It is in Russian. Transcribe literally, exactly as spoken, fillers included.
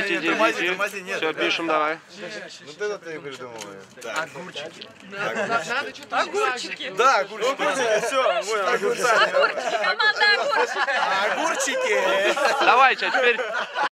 иди, иди, тормози, иди. тормози, нет. Все, пишем, давай. Вот это ты придумываешь. Огурчики. Надо что-то огурчики. Да, огурчики. Все, вот огурцы. Огурчики, команда огурчики. Огурчики. Давайте, а теперь